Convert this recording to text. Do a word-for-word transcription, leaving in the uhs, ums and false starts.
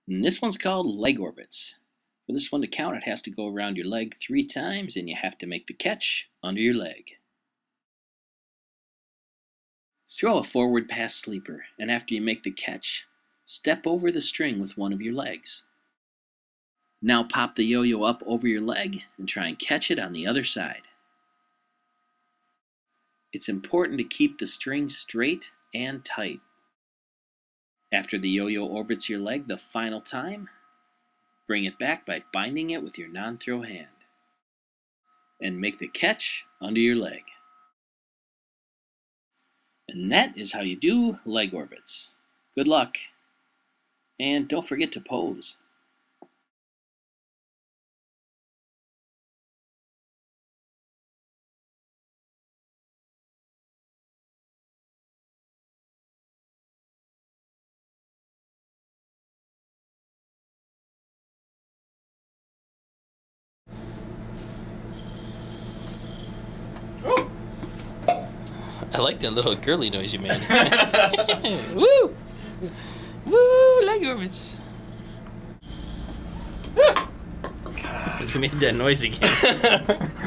And this one's called leg orbits. For this one to count, it has to go around your leg three times, and you have to make the catch under your leg. Throw a forward pass sleeper, and after you make the catch, step over the string with one of your legs. Now pop the yo-yo up over your leg and try and catch it on the other side. It's important to keep the string straight and tight. After the yo-yo orbits your leg the final time, bring it back by binding it with your non-throw hand. And make the catch under your leg. And that is how you do leg orbits. Good luck. And don't forget to pose. I like that little girly noise you made. Woo! Woo! Leg orbits. You made that noise again.